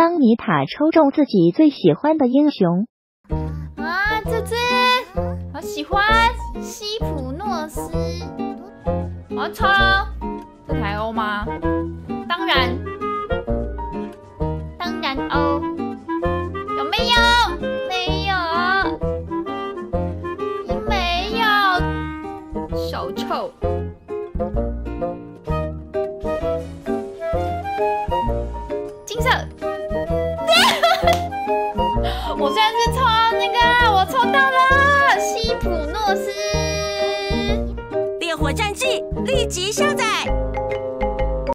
当米塔抽中自己最喜欢的英雄。 啊，这只我喜欢西普诺斯，我要抽喽。这台欧吗？当然欧。有没有？没有，没有。小臭。金色。我虽然是抽那个，我抽到了西普诺斯。 烈火战记立即下载。